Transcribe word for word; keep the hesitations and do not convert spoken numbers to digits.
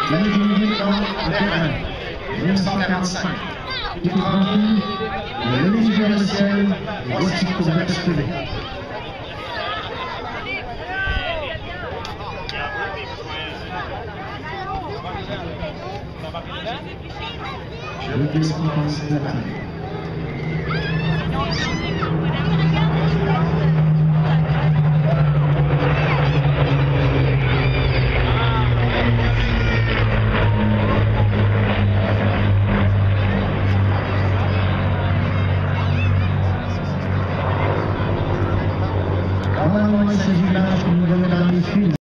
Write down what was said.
L'année deux mille vingt-et-un, mille neuf cent quarante-cinq. Qui remplit le logiciel, voici pour vous apercevez. Je descends dans cette année. Il s'agit là, comme nous l'avons dans les films.